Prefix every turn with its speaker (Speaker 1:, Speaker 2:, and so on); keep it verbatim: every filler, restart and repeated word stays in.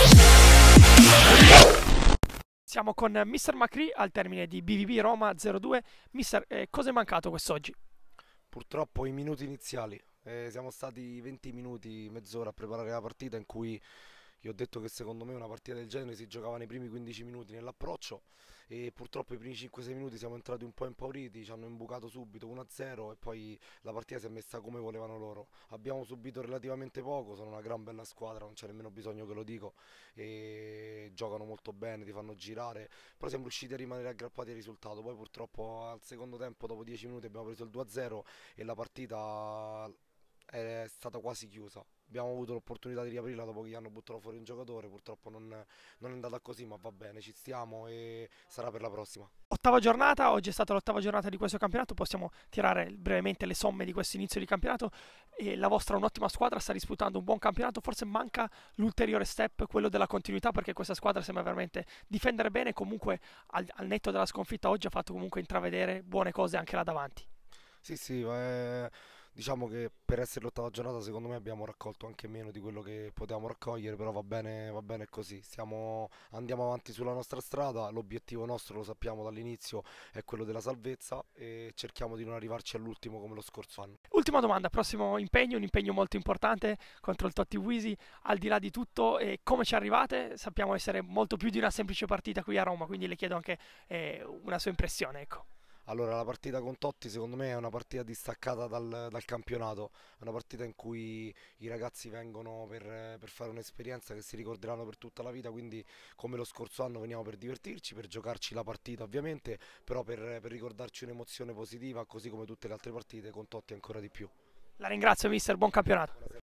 Speaker 1: Siamo con mister Macri al termine di B V B Roma zero due. Mister, eh, cosa è mancato quest'oggi?
Speaker 2: Purtroppo i minuti iniziali, eh, siamo stati venti minuti, mezz'ora a preparare la partita in cui io ho detto che secondo me una partita del genere si giocava nei primi quindici minuti nell'approccio e purtroppo i primi cinque sei minuti siamo entrati un po' impauriti, ci hanno imbucato subito uno a zero e poi la partita si è messa come volevano loro. Abbiamo subito relativamente poco, sono una gran bella squadra, non c'è nemmeno bisogno che lo dico, e giocano molto bene, ti fanno girare, però siamo riusciti a rimanere aggrappati al risultato. Poi purtroppo al secondo tempo, dopo dieci minuti, abbiamo preso il due a zero e la partita è stata quasi chiusa. Abbiamo avuto l'opportunità di riaprirla dopo che gli hanno buttato fuori un giocatore, purtroppo non, non è andata così, ma va bene, ci stiamo e sarà per la prossima.
Speaker 1: Ottava giornata, oggi è stata l'ottava giornata di questo campionato, possiamo tirare brevemente le somme di questo inizio di campionato e la vostra è un'ottima squadra, sta disputando un buon campionato, forse manca l'ulteriore step, quello della continuità, perché questa squadra sembra veramente difendere bene, comunque al, al netto della sconfitta oggi ha fatto comunque intravedere buone cose anche là davanti.
Speaker 2: Sì, sì, eh, diciamo che per essere l'ottava giornata secondo me abbiamo raccolto anche meno di quello che potevamo raccogliere, però va bene, va bene così. Stiamo, andiamo avanti sulla nostra strada, l'obiettivo nostro lo sappiamo dall'inizio è quello della salvezza e cerchiamo di non arrivarci all'ultimo come lo scorso anno.
Speaker 1: Ultima domanda, prossimo impegno, un impegno molto importante contro il Totti Wisi, al di là di tutto, eh, come ci arrivate? Sappiamo essere molto più di una semplice partita qui a Roma, quindi le chiedo anche eh, una sua impressione, ecco.
Speaker 2: Allora, la partita con Totti secondo me è una partita distaccata dal, dal campionato, è una partita in cui i ragazzi vengono per, per fare un'esperienza che si ricorderanno per tutta la vita, quindi come lo scorso anno veniamo per divertirci, per giocarci la partita ovviamente, però per, per ricordarci un'emozione positiva, così come tutte le altre partite con Totti ancora di più.
Speaker 1: La ringrazio mister, buon campionato.
Speaker 2: Buonasera.